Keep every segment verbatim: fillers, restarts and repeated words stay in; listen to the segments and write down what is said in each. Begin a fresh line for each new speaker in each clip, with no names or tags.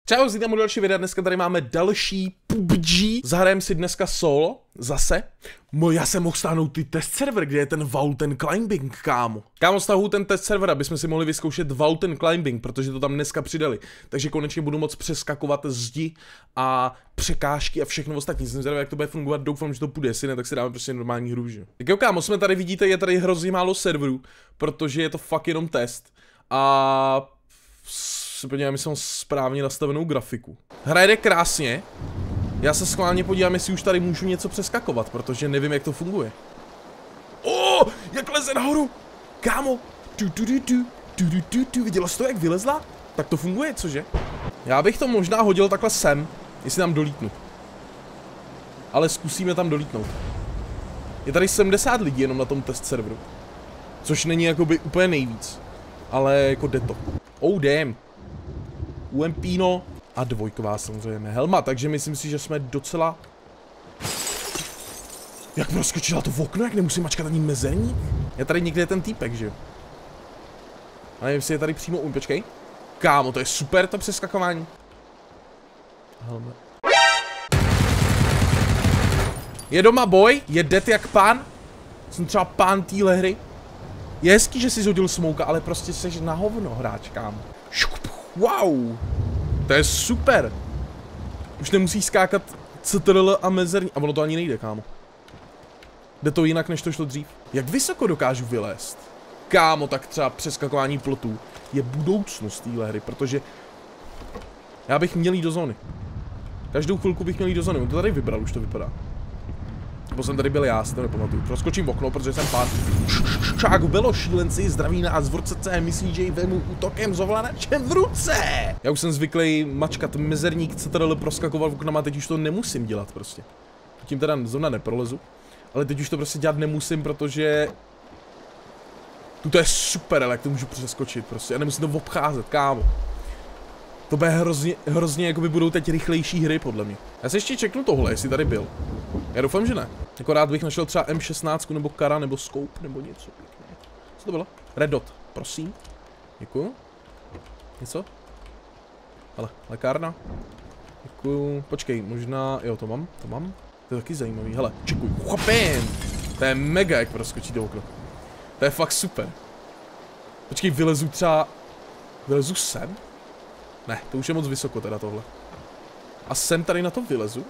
Čau, vítám u další videa, dneska tady máme další P U B G. Zahrajeme si dneska solo, zase. Mo, já jsem mohl stáhnout ty test server, kde je ten Vaulten Climbing, kámo. Kámo, stahuju ten test server, aby jsme si mohli vyzkoušet Vaulten Climbing, protože to tam dneska přidali. Takže konečně budu moct přeskakovat zdi a překážky a všechno ostatní. Jsem zvědavý, jak to bude fungovat, doufám, že to půjde, jestli ne, tak si dáme prostě normální hru, že? Tak jo, kámo, jsme tady vidíte, je tady hrozně málo serverů, protože je to fakt jenom test. A si podívám, jestli mám správně nastavenou grafiku. Hra jde krásně. Já se schválně podívám, jestli už tady můžu něco přeskakovat, protože nevím, jak to funguje. O, jak leze nahoru! Kámo! Tu, tu, tu, tu, tu, tu, tu, tu. Viděla jsi to, jak vylezla? Tak to funguje, cože? Já bych to možná hodil takhle sem, jestli tam dolítnu. Ale zkusíme tam dolítnout. Je tady sedmdesát lidí jenom na tom test serveru. Což není jakoby úplně nejvíc. Ale jako jde to. Oh damn. UMPino a dvojková samozřejmě helma, takže myslím si, že jsme docela... Jak proskočila to v okno, jak nemusím mačkat ani mezerník? Je tady někde ten týpek, že jo? A nevím, jestli je tady přímo um, počkej. Kámo, to je super to přeskakování. Helma. Je doma boj, je dead jak pán. Jsem třeba pán téhle hry. Je hezký, že jsi zhodil smouka, ale prostě jsi na hovno hráč, kámo. Wow, to je super. Už nemusíš skákat C T R L a mezerní. A ono to ani nejde, kámo. Jde to jinak, než to šlo dřív. Jak vysoko dokážu vylézt? Kámo, tak třeba přeskakování plotů je budoucnost téhle hry, protože já bych měl jít do zóny. Každou chvilku bych měl jít do zóny. On to tady vybral, už to vypadá. Nebo jsem tady byl já, si to nepamatuju. Proskočím v okno, protože jsem pán. Čák bylo šílenci, zdraví nás v ruce C, myslí, že ji vemu útokem s ovladačem v ruce. Já už jsem zvyklý mačkat mezerník, C T R L, proskakovat v oknama, teď už to nemusím dělat prostě. Tím teda zrovna neprolezu, ale teď už to prostě dělat nemusím, protože... Tuto je super, ale jak to můžu přeskočit prostě, a nemusím to obcházet, kámo. To bude hrozně, hrozně, jakoby budou teď rychlejší hry, podle mě. Já si ještě čeknu tohle, jestli tady byl. Já doufám, že ne. Jako rád bych našel třeba M šestnáct, nebo Kara, nebo Scope, nebo něco pěkné. Co to bylo? Red Dot, prosím. Děkuju. Něco? Hele, lékárna. Děkuju. Počkej, možná, jo, to mám, to mám. To je taky zajímavý, hele, čekuj. Chopin! To je mega, jak proskočí do okna. To je fakt super. Počkej, vylezu třeba... Vylezu sem? Ne, to už je moc vysoko teda tohle. A sem tady na to vylezu?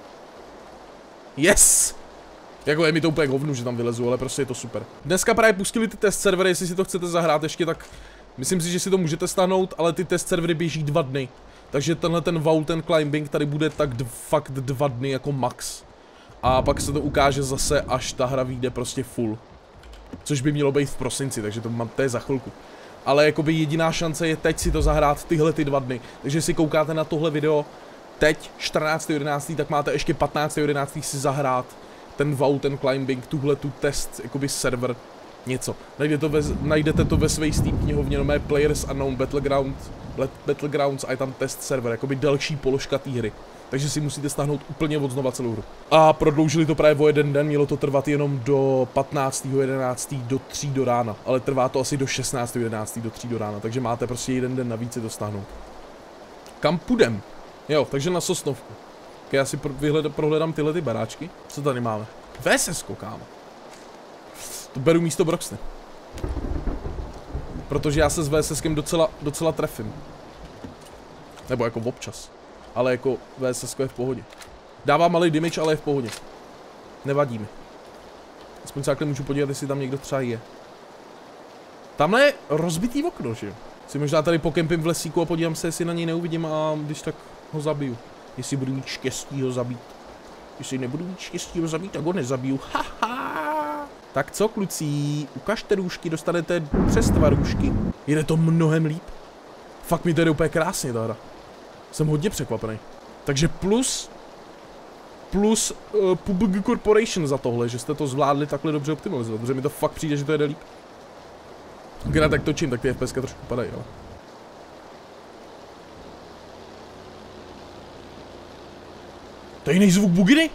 Yes! Jako je mi to úplně hovnu, že tam vylezu, ale prostě je to super. Dneska právě pustili ty test servery, jestli si to chcete zahrát ještě, tak myslím si, že si to můžete stáhnout, ale ty test servery běží dva dny. Takže tenhle ten Vaulten Climbing tady bude tak fakt dva dny jako max. A pak se to ukáže zase, až ta hra vyjde prostě full. Což by mělo být v prosinci, takže to mám, to je za chvilku. Ale jakoby jediná šance je teď si to zahrát tyhle ty dva dny. Takže si koukáte na tohle video teď, čtrnáctého jedenáctého, tak máte ještě patnáctého jedenáctého si zahrát ten Vaulten Climbing, tuhle tu test, jakoby server, něco. Najdete to ve, najdete to ve své Steam knihovně, no mé Players Unknown Battleground, Battlegrounds a je tam test server, jakoby další položka té hry. Takže si musíte stáhnout úplně od znova celou hru. A prodloužili to právě o jeden den, mělo to trvat jenom do patnáctého jedenáctého do tří do rána. Ale trvá to asi do šestnáctého jedenáctého do tří do rána, takže máte prostě jeden den navíc si to stáhnout. Kam půjdem? Jo, takže na Sosnovku. Tak já si pro, vyhled, prohledám tyhle ty baráčky. Co tady máme? V S S, kámo. To beru místo Broxny. Protože já se s V S S kem docela, docela trefím. Nebo jako občas. Ale jako V S S je v pohodě. Dává malý damage, ale je v pohodě. Nevadí mi. Aspoň se takhle můžu podívat, jestli tam někdo třeba je. Tamhle je rozbitý okno, že jo? Si možná tady pokempím v lesíku a podívám se, jestli na něj neuvidím a když tak ho zabiju. Jestli budu mít štěstí ho zabít. Jestli nebudu mít štěstí ho zabít, tak ho nezabiju. Haha. Tak co, kluci? Ukažte růžky, dostanete přes dva růžky. Jde to mnohem líp. Fakt mi to jde úplně krásně ta hra. Jsem hodně překvapený. Takže plus plus uh, P U B G Corporation za tohle, že jste to zvládli takhle dobře optimalizovat, protože mi to fakt přijde, že to jede líp. Když tak točím, tak ty F P S ka trošku padají, ale. To je jiný zvuk buginy?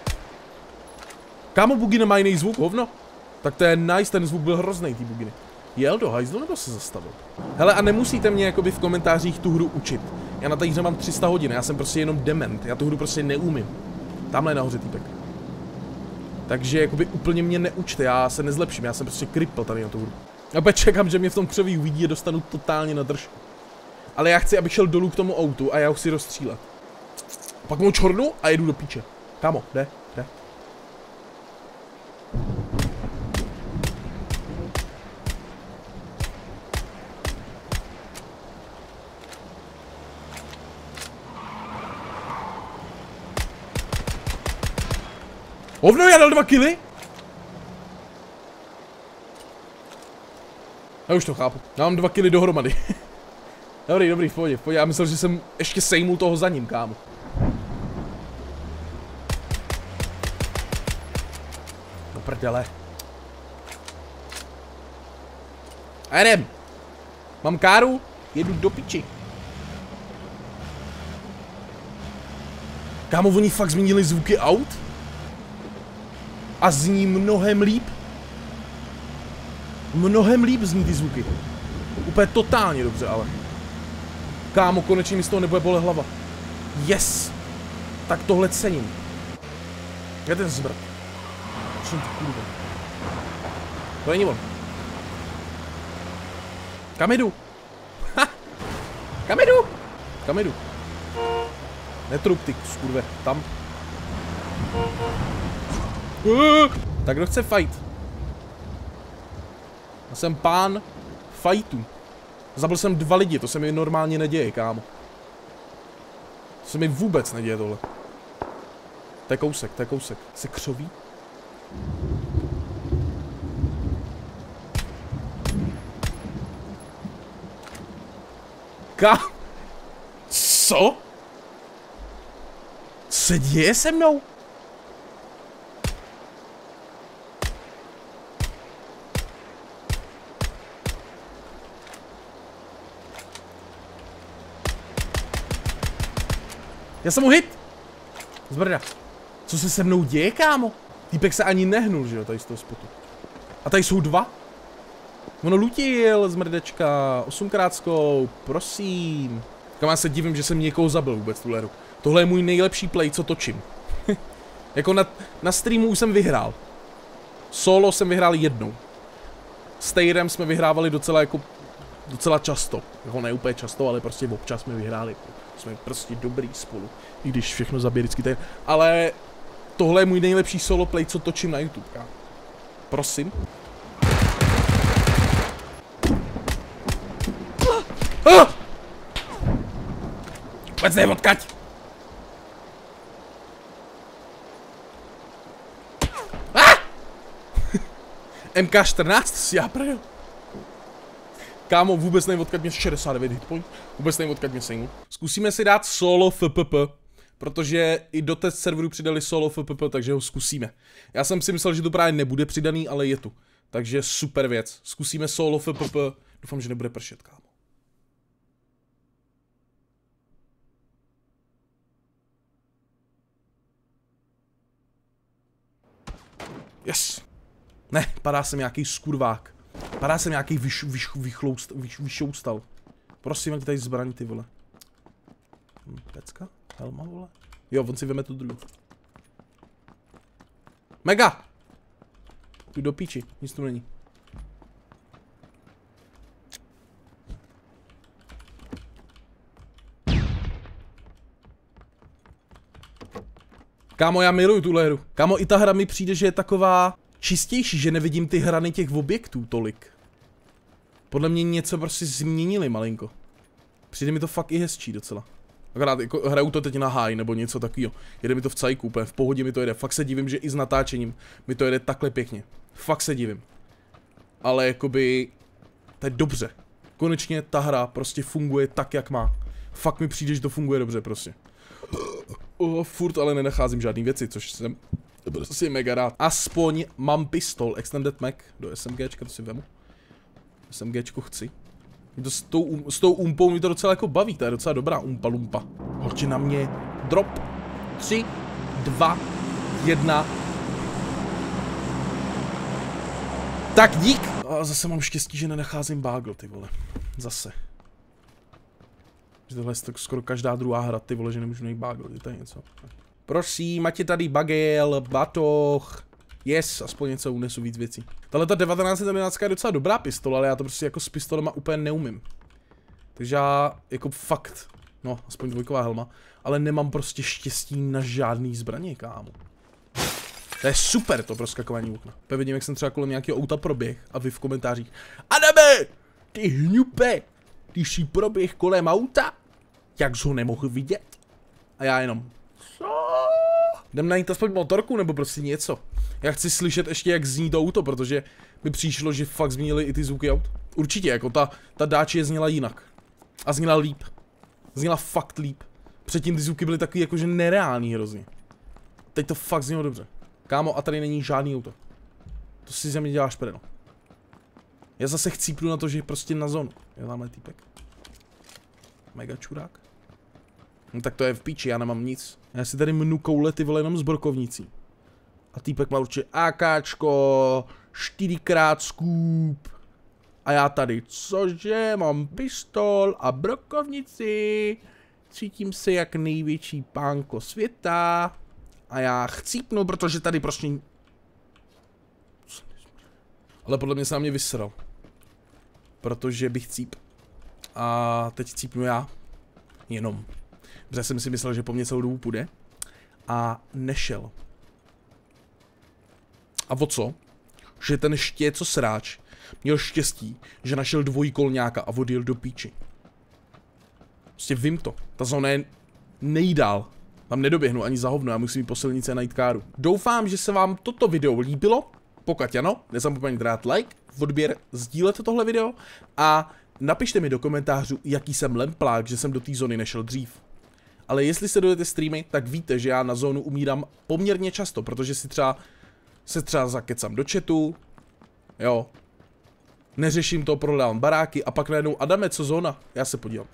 Kámo, bugina má jiný zvuk, hovno? Tak to je nice, ten zvuk byl hrozný, ty buginy. Jel do hajzlu nebo se zastavil? Hele, a nemusíte mě jakoby v komentářích tu hru učit. Já na té hře mám tři sta hodin, já jsem prostě jenom dement, já tu hru prostě neumím. Tamhle je nahoře týpek. Takže jakoby úplně mě neučte, já se nezlepším, já jsem prostě kripl tady na tu hru. A opět čekám, že mě v tom křoví uvidí a dostanu totálně na držku. Ale já chci, abych šel dolů k tomu autu a já ho chci rozstřílet. Pak mu čornu a jedu do píče. Kámo, jde, jde. Hovno, já dal dva kily? Já už to chápu. Já mám dva kily dohromady. Dobrý, dobrý, v pohodě, v pohodě. Já myslel, že jsem ještě sejmul toho za ním, kámo. Do prdele. A jedem. Mám káru, jedu do piči. Kámo, oni fakt změnili zvuky aut? A zní mnohem líp. Mnohem líp zní ty zvuky. Úplně totálně dobře, ale. Kámo, konečně mi z toho nebude bolet hlava. Yes! Tak tohle cením. Je ten zbrt. Čím to kurva? To není on. Kam jdu? Ha! Kam jdu? Kam jdu? Netrup ty skurve, tam. Uh, tak kdo chce fight? Já jsem pán fightu. Zabil jsem dva lidi, to se mi normálně neděje, kámo. To se mi vůbec neděje tohle. To je kousek, to je kousek. Se křoví? Ká... Co? Co se děje se mnou? Já jsem mu hit! Zbrda. Co se se mnou děje, kámo? Týpek se ani nehnul, že jo, tady z toho spotu. A tady jsou dva? Ono lutil, zmrdečka. Osmkrát skoup, prosím. Kam já se divím, že jsem někoho zabil vůbec tu hru. Tohle je můj nejlepší play, co točím. Jako na, na streamu už jsem vyhrál. Solo jsem vyhrál jednou. S Tejrem jsme vyhrávali docela jako... Docela často. Jako ne úplně často, ale prostě občas jsme vyhráli. Jsme prostě dobrý spolu. I když všechno zabije vždycky tady. Ale tohle je můj nejlepší solo play, co točím na YouTube. Kámo. Prosím. Ah! Vůbec ne, odkaď! Ah! M K čtrnáct, si já prdel. Kámo, vůbec nevím, odkud mě šedesát devět hitpoint. Vůbec nevím, odkud mě sejmu. Zkusíme si dát solo F P P. Protože i do test serveru přidali solo F P P, takže ho zkusíme. Já jsem si myslel, že to právě nebude přidaný, ale je tu. Takže super věc. Zkusíme solo F P P. Doufám, že nebude pršet, kámo. Yes. Ne, padá sem nějaký skurvák. Padá sem nějaký vyš, vyš, vychloust, vyš, vyšoustal. Prosím, jak tady zbraň, ty vole. Hm, pecka? Helma, vole? Jo, on si veme tu druhou. Mega! Tu do píči, nic tu není. Kámo, já miluju tuhle hru. Kámo, i ta hra mi přijde, že je taková čistější, že nevidím ty hrany těch objektů tolik. Podle mě něco prostě změnili malinko. Přijde mi to fakt i hezčí docela. Akorát jako hraju to teď na high nebo něco takového. Jede mi to v cajku, úplně v pohodě mi to jede. Fakt se divím, že i s natáčením mi to jede takhle pěkně. Fakt se divím. Ale jakoby... To je dobře. Konečně ta hra prostě funguje tak, jak má. Fakt mi přijde, že to funguje dobře prostě. Oh, furt ale nenacházím žádný věci, což jsem prostě mega rád. Aspoň mám pistol, Extended Mag do SMGčka, to si vemu. SMGčko chci. To s, tou, s tou umpou mi to docela jako baví, to je docela dobrá umpa lumpa. Hoďte na mě drop. tři, dva, jedna. Tak dík. A zase mám štěstí, že nenacházím bagel, ty vole. Zase. Že tohle je tak skoro každá druhá hra, ty vole, že nemůžu najít bagel, je tady něco. Prosím, ať je tady bagel, batoh. Yes, aspoň něco unesu víc věcí. Tahle ta devatenáct jedenáct je docela dobrá pistole, ale já to prostě jako s pistolema úplně neumím. Takže já jako fakt, no aspoň dvojková helma, ale nemám prostě štěstí na žádný zbraně, kámo. To je super to proskakování okna. Pevně vidím, jak jsem třeba kolem nějakého auta proběh a vy v komentářích: Adame, ty hňupe, ty jsi proběh kolem auta? Jak jsi ho nemohl vidět? A já jenom: co? Jdem najít aspoň motorku nebo prostě něco. Já chci slyšet ještě, jak zní to auto, protože mi přišlo, že fakt změnili i ty zvuky aut. Určitě, jako ta, ta Dacia zněla jinak. A zněla líp. Zněla fakt líp. Předtím ty zvuky byly takový jakože nereální hrozně. Teď to fakt znělo dobře. Kámo, a tady není žádný auto. To si ze mě děláš špedeno. Já zase chcípnu na to, že je prostě na zónu. Je tamhle týpek. Mega čurák. No tak to je v píči, já nemám nic. Já si tady mnu koule, ty vole, jenom s brokovnicí. A týpek má určitě AKčko, čtyřikrát scoop. A já tady, cože, mám pistol a brokovnici. Cítím se jak největší pánko světa. A já chcípnu, protože tady prostě... Ale podle mě se na mě vysral. Protože bych cíp. A teď cípnu já. Jenom. Protože jsem si myslel, že po mně celou dobu půjde. A nešel. A o co? Že ten štěco sráč měl štěstí, že našel dvojkolňáka a odjel do píči. Prostě vím to. Ta zóna je nejdál. Tam nedoběhnu ani za hovno, já musím jít po silnici a najít káru. Doufám, že se vám toto video líbilo. Pokud ano, nezapomeňte dát like, odběr, sdílet tohle video a napište mi do komentářů, jaký jsem lemplák, že jsem do té zóny nešel dřív. Ale jestli sledujete streamy, tak víte, že já na zónu umírám poměrně často, protože si třeba se třeba zakecám do chatu, jo, neřeším to, prodávám baráky a pak najednou Adame, co zóna? Já se podívám.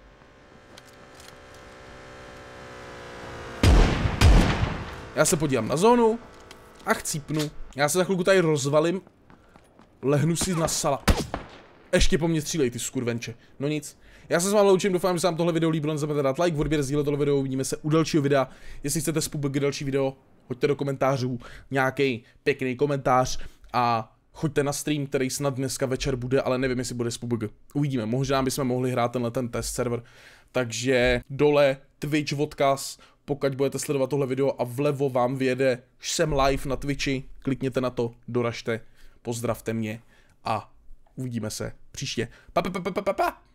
Já se podívám na zónu a chcípnu. Já se za chvilku tady rozvalím, lehnu si na sala. Ještě po mně střílej, ty skurvenče. No nic. Já se s vámi loučím, doufám, že se vám tohle video líbilo, nezapomeňte dát like, odběr, sdílet tohle video, uvidíme se u dalšího videa. Jestli chcete z P U B G další video, hoďte do komentářů nějaký pěkný komentář a choďte na stream, který snad dneska večer bude, ale nevím, jestli bude z P U B G. Uvidíme, možná bychom mohli hrát tenhle ten test server. Takže dole Twitch odkaz, pokud budete sledovat tohle video a vlevo vám vyjede, že jsem live na Twitchi, klikněte na to, doražte, pozdravte mě a uvidíme se příště. Pa, pa, pa, pa, pa, pa.